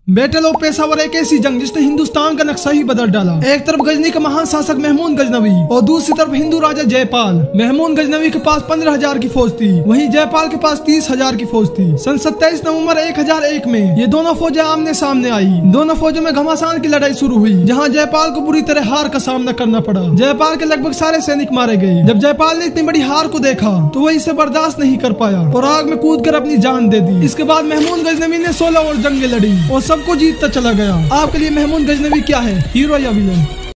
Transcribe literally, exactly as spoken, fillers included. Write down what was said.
Battle of Peshawar एक ऐसी जंग जिसने हिंदुस्तान का नक्शा ही बदल डाला। एक तरफ गजनी का महान शासक महमूद गजनवी और दूसरी तरफ हिंदू राजा जयपाल। महमूद गजनवी के पास पंद्रह हजार की फौज थी, वहीं जयपाल के पास तीस हजार की फौज थी। सन सत्ताईस नवंबर एक हजार एक में ये दोनों फौजें आमने सामने आई। दोनों फौजों में घमासान की लड़ाई शुरू हुई, जहाँ जयपाल को बुरी तरह हार का सामना करना पड़ा। जयपाल के लगभग सारे सैनिक मारे गए। जब जयपाल ने इतनी बड़ी हार को देखा तो वह इसे बर्दाश्त नहीं कर पाया और आग में कूद कर अपनी जान दे दी। इसके बाद महमूद गजनवी ने सोलह और जंगें लड़ी और सबको जीतता चला गया। आपके लिए महमूद गजनवी क्या है, हीरो या विलन?